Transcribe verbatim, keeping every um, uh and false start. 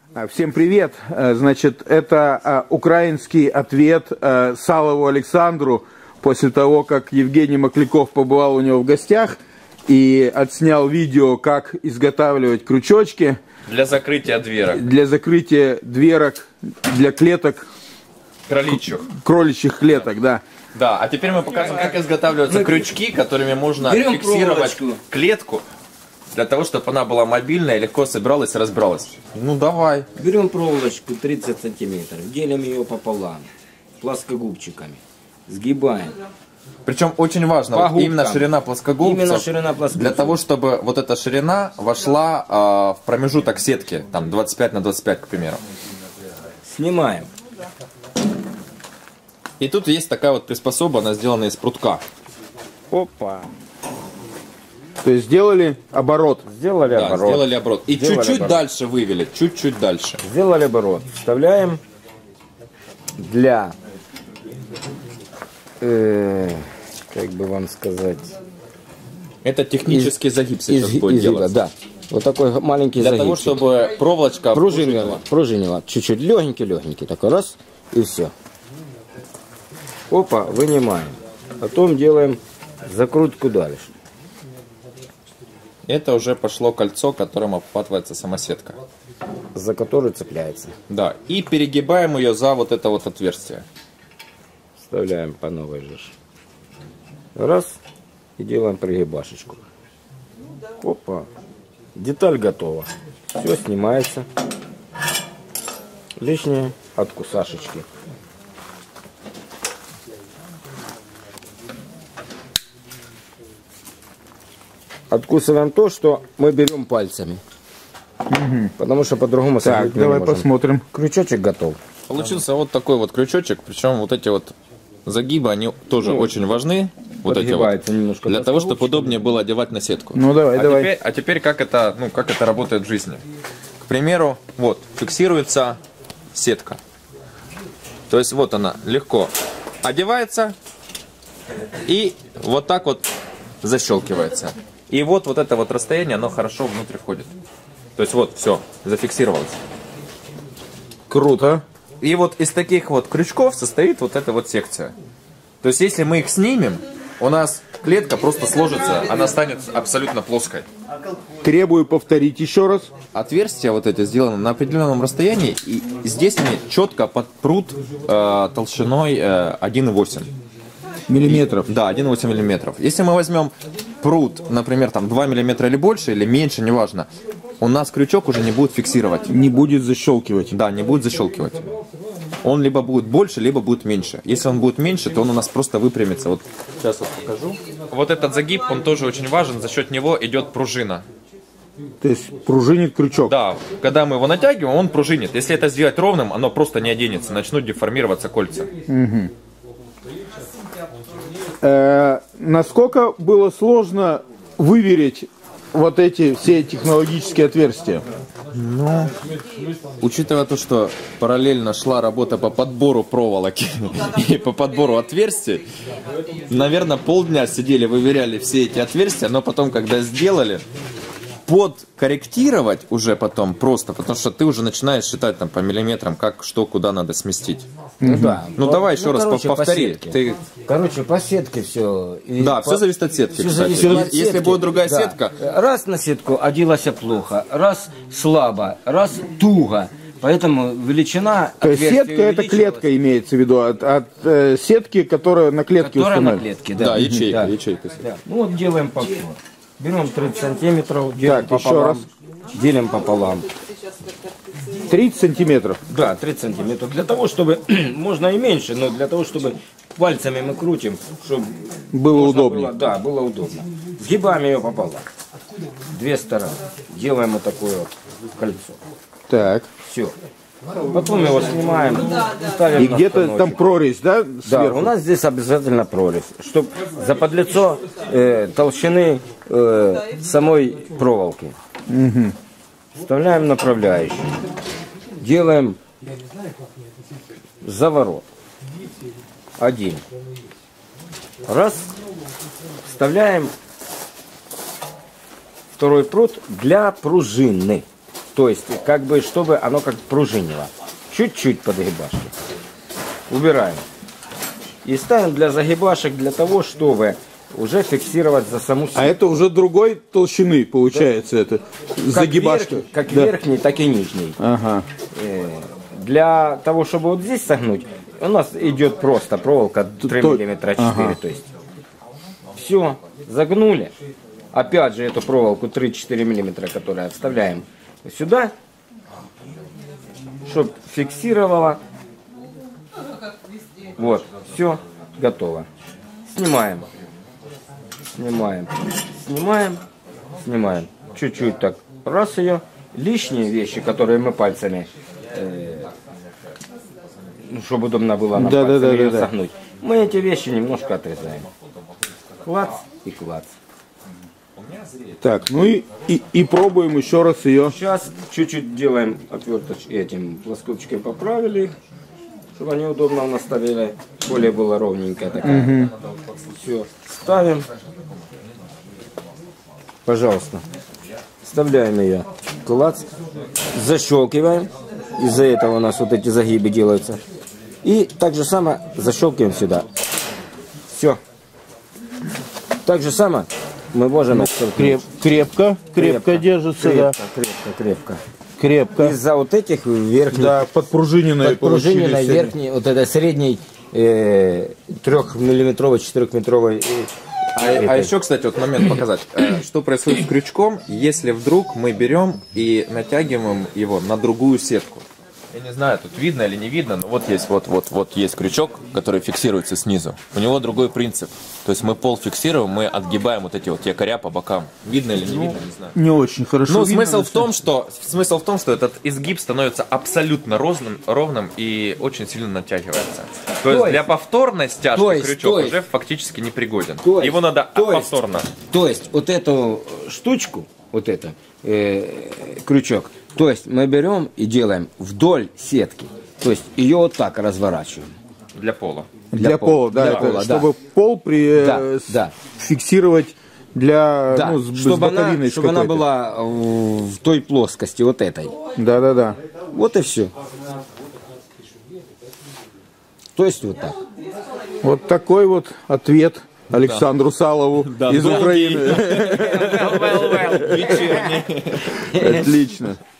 Всем привет! Значит, это украинский ответ Салову Александру после того, как Евгений Макляков побывал у него в гостях и отснял видео, как изготавливать крючочки. Для закрытия дверок. Для закрытия дверок, для клеток. Кроличьих. Кроличьих клеток, да. Да, а теперь мы покажем, как изготавливаются крючки, которыми можно Берем фиксировать проволочку. клетку, для того, чтобы она была мобильная и легко собиралась и разбиралась. Ну давай. Берем проволочку тридцать сантиметров, делим ее пополам, плоскогубчиками, сгибаем. Причем очень важно, По вот именно губкам. ширина плоскогубцев, Именно ширина плоскогубцев. для того, чтобы вот эта ширина вошла э, в промежуток сетки, там двадцать пять на двадцать пять, к примеру. Снимаем. И тут есть такая вот приспособа, она сделана из прутка. Опа. То есть сделали оборот. Сделали Да, оборот. сделали оборот. И Сделали чуть-чуть оборот. дальше вывели, чуть-чуть дальше. Сделали оборот. Вставляем для, э, как бы вам сказать, Это технический загиб сейчас из, будет изгиба, делаться. да. Вот такой маленький Для загибчик. того, чтобы проволочка пружинила, пружинила, чуть-чуть легенький-легенький, такой раз, и все. Опа, вынимаем. Потом делаем закрутку дальше. Это уже пошло кольцо, которым обхватывается сама сетка. За которую цепляется. Да, и перегибаем ее за вот это вот отверстие. Вставляем по новой же. Раз. И делаем пригибашечку. Опа. Деталь готова. Все снимается. Лишнее от кусашечки. Откусываем то, что мы берем пальцами. Угу. Потому что по-другому Так, согнуть мы давай не можем. посмотрим. Крючочек готов. Получился вот такой вот крючочек, причем вот эти вот загибы, они тоже Ну, очень важны. Вот эти вот. Подгибается немножко Для того, чтобы плоскогубчиком. удобнее было одевать на сетку. Ну давай, а давай. Теперь, а теперь как это, ну, как это работает в жизни? К примеру, вот, фиксируется сетка. То есть вот она легко одевается и вот так вот защелкивается. И вот, вот это вот расстояние, оно хорошо внутрь входит. То есть вот, все, зафиксировалось. Круто. И вот из таких вот крючков состоит вот эта вот секция. То есть если мы их снимем, у нас клетка просто сложится, она станет абсолютно плоской. Требую повторить еще раз. Отверстия вот эти сделаны на определенном расстоянии, и здесь они четко подпрут э, толщиной э, один и восемь. Миллиметров. Да, один и восемь миллиметров. Если мы возьмем прут, например, там два миллиметра или больше, или меньше, неважно, у нас крючок уже не будет фиксировать. Не будет защелкивать. Да, не будет защелкивать. Он либо будет больше, либо будет меньше. Если он будет меньше, то он у нас просто выпрямится. Вот сейчас вот покажу. Вот этот загиб, он тоже очень важен. За счет него идет пружина. То есть пружинит крючок. Да, когда мы его натягиваем, он пружинит. Если это сделать ровным, оно просто не оденется. Начнут деформироваться кольца. Угу. Э, насколько было сложно выверить вот эти все технологические отверстия? Ну, учитывая то, что параллельно шла работа по подбору проволоки и по подбору отверстий, наверное, полдня сидели, выверяли все эти отверстия, но потом, когда сделали, подкорректировать уже потом просто, потому что ты уже начинаешь считать там по миллиметрам, как, что, куда надо сместить. Ну да. Ну по, давай еще ну, раз короче, повтори. по сетке. Ты... Короче, по сетке все. И Да, по... все зависит от сетки, Все кстати. зависит от Если сетки. будет другая Да. сетка... Раз на сетку оделась плохо, раз слабо, раз туго. Поэтому величина То есть отверстия сетка это увеличивалась. клетка имеется в виду, от, от э, сетки, которая на клетке Которая на установлена. клетке, Да, да. ячейка, Да. ячейка. Да. Ну вот делаем повтор. Берем тридцать сантиметров, делим Так, еще пополам. раз. Делим пополам. тридцать сантиметров. Да, тридцать сантиметров. Для того, чтобы, можно и меньше, но для того, чтобы пальцами мы крутим, чтобы Было можно удобнее. было- да, было удобно. Сгибаем ее пополам. Две стороны. Делаем вот такое вот кольцо. Так. Все. Потом его снимаем и ставим И на где-то станочек. там прорезь, да, Да, сверху? у нас здесь обязательно прорезь, чтобы заподлицо э, толщины э, самой проволоки. Угу. Вставляем направляющий. Делаем заворот. Один. Раз. Вставляем второй прут для пружины. То есть, как бы, чтобы оно как пружинило. Чуть-чуть подгибашки. Убираем. И ставим для загибашек, для того, чтобы уже фиксировать за саму сетку. А это уже другой толщины получается, да. Это загибашка. Верх, как да. верхний, так и нижний. Ага. Для того, чтобы вот здесь согнуть, у нас идет просто проволока три миллиметра четыре. Ага. То есть все, загнули. Опять же эту проволоку три-четыре миллиметра, которую вставляем сюда, чтобы фиксировала. Вот, все, готово. Снимаем. Снимаем. Снимаем. Снимаем. Чуть-чуть так. Раз ее. Лишние вещи, которые мы пальцами, э, ну, чтобы удобно было нам да, пальцами да, да, ее да, согнуть. Мы эти вещи немножко отрезаем. Клац и клац. Так, ну и, и, и пробуем еще раз ее. Сейчас чуть-чуть делаем отверточ этим плоскуточкой, поправили, чтобы они удобно у нас стояли, более было ровненькая такая. Угу. Все, ставим. Пожалуйста. Вставляем ее. Клац. Защелкиваем. Из-за этого у нас вот эти загибы делаются. И так же само защелкиваем сюда. Все. Так же само мы можем... Креп, крепко, крепко, крепко держится, крепко, да. Крепко, крепко. Крепко. Из-за вот этих верхних... Да, подпружиненной подпружиненной верхней, вот этой средней э, трехмиллиметровой, четырехметровой... Э, А, а еще, кстати, вот момент показать. Что происходит с крючком, если вдруг мы берем и натягиваем его на другую сетку. Я не знаю, тут видно или не видно, но вот есть, вот, вот, вот есть крючок, который фиксируется снизу. У него другой принцип. То есть мы пол фиксируем, мы отгибаем вот эти вот якоря по бокам. Видно или не ну, видно, не знаю. Не очень хорошо. Ну, видно, смысл в том, что смысл в том, что этот изгиб становится абсолютно ровным, ровным и очень сильно натягивается. То, то есть для повторной стяжки то есть, крючок то есть, уже фактически непригоден. То есть, Его надо то повторно. Есть, то есть вот эту штучку, вот это э, крючок, то есть мы берем и делаем вдоль сетки. То есть ее вот так разворачиваем. Для пола. Для, для пола, да, для это, пола, чтобы да. пол при, да, э, да. фиксировать для, да. ну, с, чтобы, с боковиной она, чтобы она была в, в той плоскости, вот этой. Да, да, да. Вот и все. То есть вот так. Вот такой вот ответ Александру да. Салову да, из долгий. Украины. Отлично.